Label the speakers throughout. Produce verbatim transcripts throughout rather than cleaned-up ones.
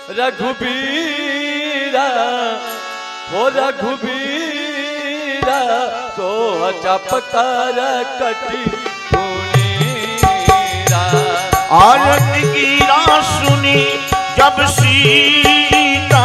Speaker 1: रघुबीरा हो रघुबीरा तो चपकर कटी पुनीरा।
Speaker 2: आरत गिरा सुनी जब सीता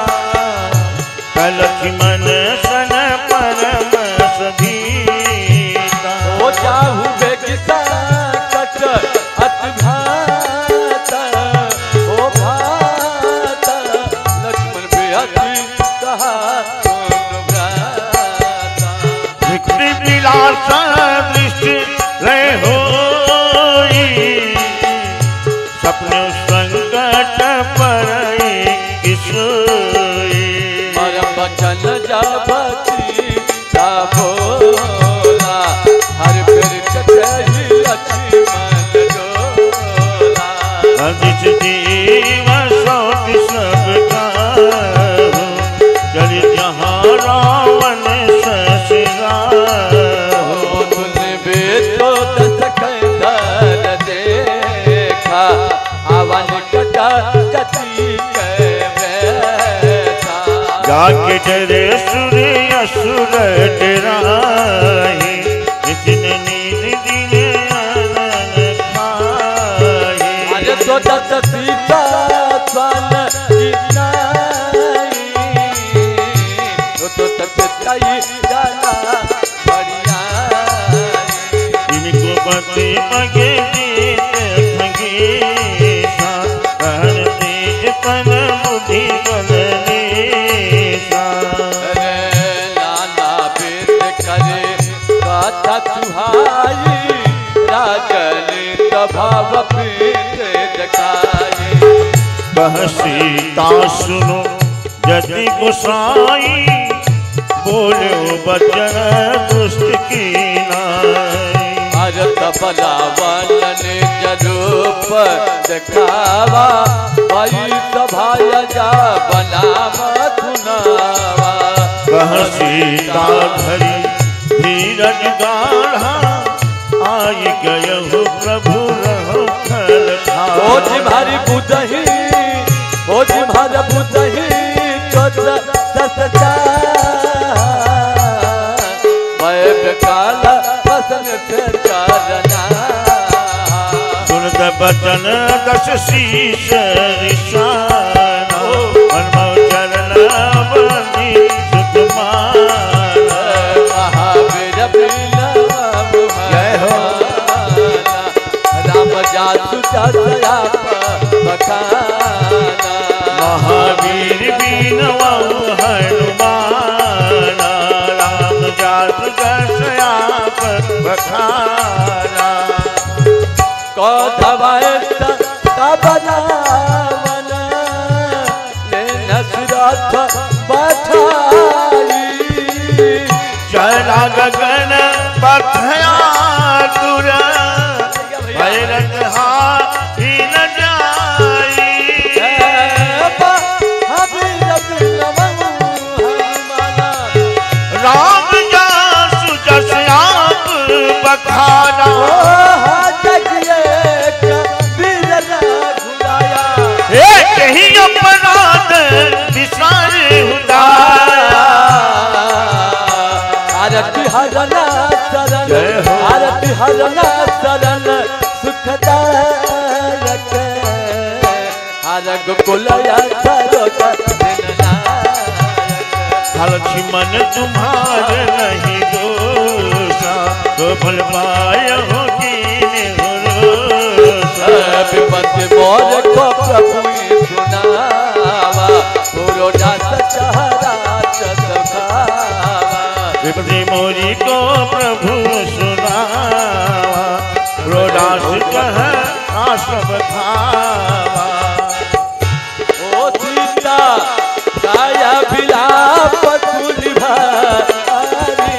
Speaker 2: लक्ष्मण सन परम सधीता।
Speaker 1: हो जाहु बेगिसा कट अत भाता हो भाता लक्ष्मण बेअति कहा सुन भ्राता।
Speaker 2: विकृति विलासा दृष्टि रहे होई सपने संकट पर किसोई।
Speaker 1: परम बचन जाबती ता बोला हर फिर कटही लक्ष्मण डोला।
Speaker 2: जिस जीव सोत सब काहू चल जहाँ रावण ससुराहू।
Speaker 1: तूने बेटो दस कंधर देखा आवन कटा जति के बैठा।
Speaker 2: जाके डरे सूर्य असुर डराहि जिन नीर दिन आनन खाहि।
Speaker 1: अरे तो दस सीता स्वान गिनाई तो तो तपताई जाला बढ़ियाई।
Speaker 2: इनको पति मगे जीत खगेशा कहन तेज पन बुद्धि बलनेशा।
Speaker 1: अरे नाना पेट करे बाता सुहाई राजन स्वभाव पेट दिखाई।
Speaker 2: कह सीता सुनो यदि गोसाई बोलो बचन दुष्ट की नाई।
Speaker 1: भरत बलावन ने जरूप दिखावा भाई सभाया जा बनाम सुनावा।
Speaker 2: कह सीता धरी धीरज गाढ़ा आई गयहु प्रभु रहो खल ठाढ़ा।
Speaker 1: ओ जी भारी बुदही ओ जी भार बुदही चोत ससजा मैं बेकाला पसन से चारना।
Speaker 2: सुनत बचन दस शीश रिसाना मनमौ चरण बनी सुकुमारा।
Speaker 1: महावीर बिलव
Speaker 2: जय हो
Speaker 1: राम जासु जसया बखाना।
Speaker 2: महावीर बीनवौ हनुमाना राम जासु जसया बखाना।
Speaker 1: कौधवाए बनावन ले नसरथ बठाई।
Speaker 2: चला गगन पथया तुर भैरत हाथी न जाई। राम जासु जस आप बखाना। एक ही अपराध विसार उदारा।
Speaker 1: आरती हरना शरण
Speaker 2: जय हो।
Speaker 1: आरती हरना शरण सुखदायक हर गोकुलया सरोज
Speaker 2: लक्ष्मण तुम्हार नहीं दोषा तो भल पायो कीने भरोसा।
Speaker 1: विपत्ति मोर को प्रभु सुनावा पूरो दास चहरा चखावा।
Speaker 2: विपत्ति मोरी को प्रभु सुनावा रोडास कह आश्रम थावा।
Speaker 1: ओ सीता काया विलाप तुलि भारी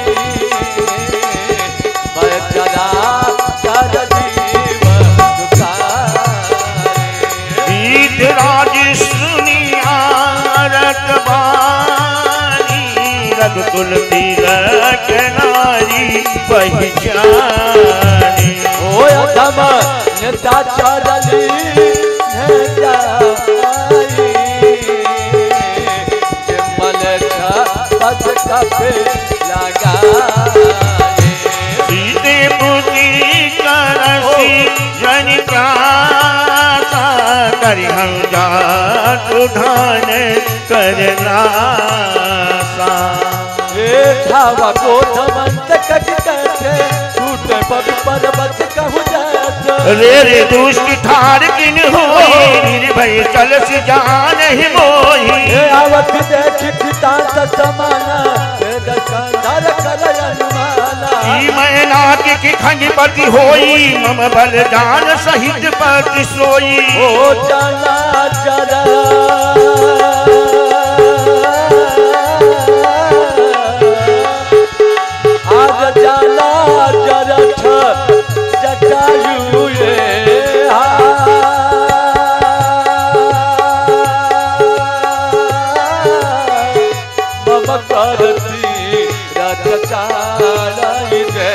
Speaker 1: मैं जरा कर जीव दुखारी।
Speaker 2: राज सुनिया रखबारी रघुकुल तिलक नारी पहचानी।
Speaker 1: ओ अधम नेता चरली नेता आई पे लगा
Speaker 2: सीते पुत्री करसी जन प्रासा करि हम जातु धान करना सा
Speaker 1: धावा को धमंत कट करते टूटे पग पर्वत कहु जात
Speaker 2: रे रे दुष्ट ठार किन होई निर्भय चलस जान ही मोही
Speaker 1: आवत देख कितांत समाना कंधर कर अनुमाना
Speaker 2: ई मैना के की खंडपति होई मम बलिदान सहित पति सोई
Speaker 1: ओ चला चला आज जाला जरठ जटायु ये मम करती रथ चालाई दे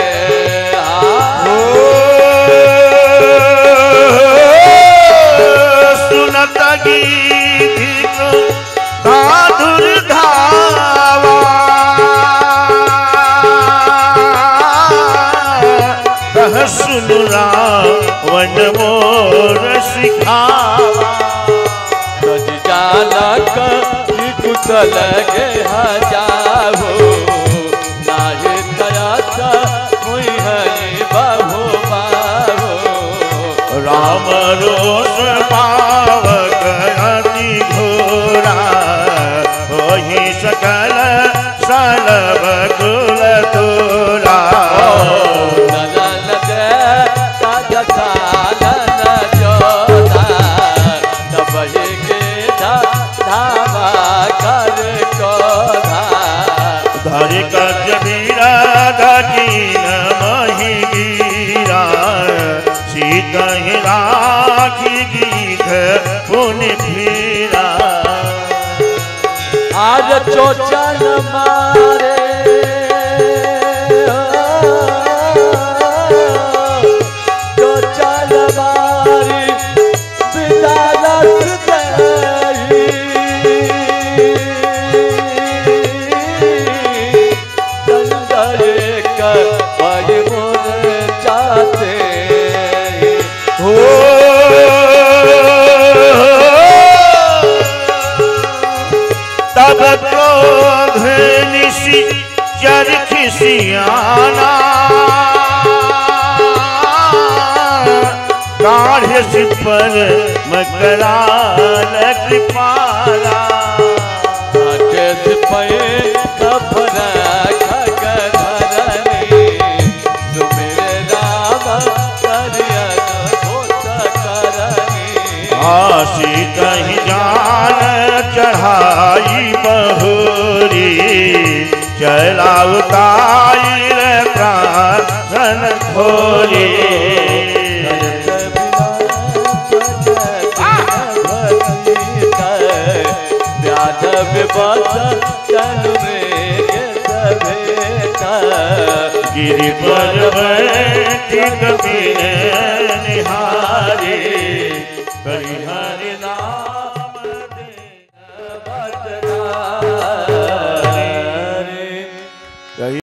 Speaker 2: सुनत गीत धाधुर धावा सुन रावण मोर सिखावा
Speaker 1: तज जालक कुशल गे जाओ नाहे दयात हुई है बाबू बाबू
Speaker 2: राम रोष पावक अति घोरा होहि सकल सलभ कुल तोरा धरि कज वीरा दीन मही गिरा सीतहि राखी गीत पुन फिरा
Speaker 1: आज चोचन मारे चोचन मारी विदालत दही चंदरे कर बड़े मोर चाहते
Speaker 2: हो तब क्रोध निशि चर खिसियाना काढ़ पर मकराल कृपाला
Speaker 1: पे खबर खगधरनी सुमेरे राम करियन होत करनी
Speaker 2: आशी कहीं जान चढ़ाई बहुरी चला उताई प्राण खोरी गिरि पर बैठ कबीर निहारे कहीं